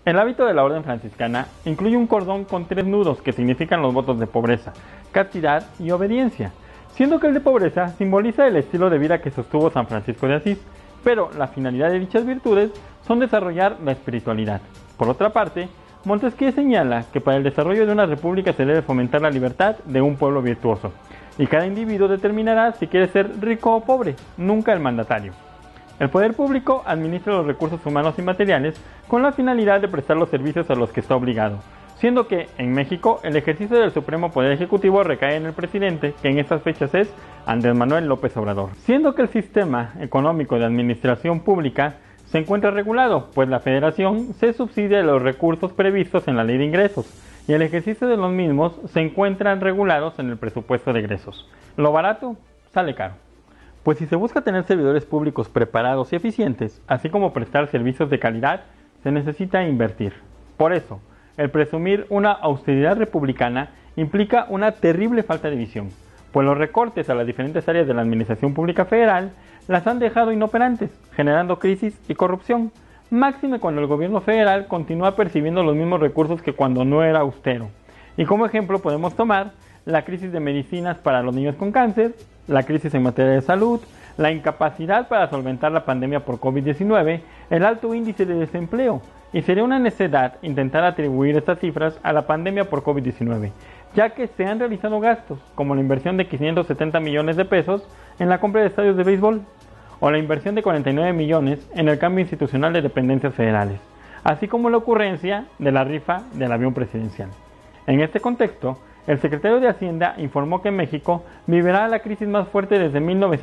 El hábito de la orden franciscana incluye un cordón con 3 nudos que significan los votos de pobreza, castidad y obediencia, siendo que el de pobreza simboliza el estilo de vida que sostuvo San Francisco de Asís, pero la finalidad de dichas virtudes son desarrollar la espiritualidad. Por otra parte, Montesquieu señala que para el desarrollo de una república se debe fomentar la libertad de un pueblo virtuoso, y cada individuo determinará si quiere ser rico o pobre, nunca el mandatario. El poder público administra los recursos humanos y materiales con la finalidad de prestar los servicios a los que está obligado, siendo que, en México, el ejercicio del Supremo Poder Ejecutivo recae en el presidente, que en estas fechas es Andrés Manuel López Obrador. Siendo que el sistema económico de administración pública se encuentra regulado, pues la Federación se subsidia de los recursos previstos en la Ley de Ingresos, y el ejercicio de los mismos se encuentran regulados en el presupuesto de egresos. Lo barato sale caro. Pues si se busca tener servidores públicos preparados y eficientes, así como prestar servicios de calidad, se necesita invertir. Por eso, el presumir una austeridad republicana implica una terrible falta de visión, pues los recortes a las diferentes áreas de la administración pública federal las han dejado inoperantes, generando crisis y corrupción, máxime cuando el gobierno federal continúa percibiendo los mismos recursos que cuando no era austero. Y como ejemplo podemos tomar la crisis de medicinas para los niños con cáncer, la crisis en materia de salud, la incapacidad para solventar la pandemia por COVID-19, el alto índice de desempleo, y sería una necedad intentar atribuir estas cifras a la pandemia por COVID-19, ya que se han realizado gastos, como la inversión de 570 millones de pesos en la compra de estadios de béisbol, o la inversión de 49 millones en el cambio institucional de dependencias federales, así como la ocurrencia de la rifa del avión presidencial. En este contexto, el secretario de Hacienda informó que México vivirá la crisis más fuerte desde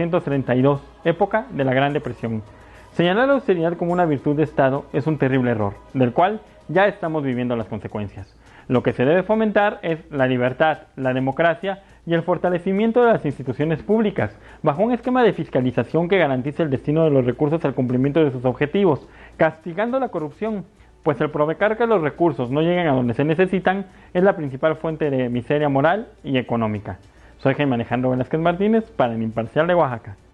1932, época de la Gran Depresión. Señalar la austeridad como una virtud de Estado es un terrible error, del cual ya estamos viviendo las consecuencias. Lo que se debe fomentar es la libertad, la democracia y el fortalecimiento de las instituciones públicas, bajo un esquema de fiscalización que garantice el destino de los recursos al cumplimiento de sus objetivos, castigando la corrupción, pues el provocar que los recursos no lleguen a donde se necesitan es la principal fuente de miseria moral y económica. Soy Jaime Alejandro Velázquez Martínez para El Imparcial de Oaxaca.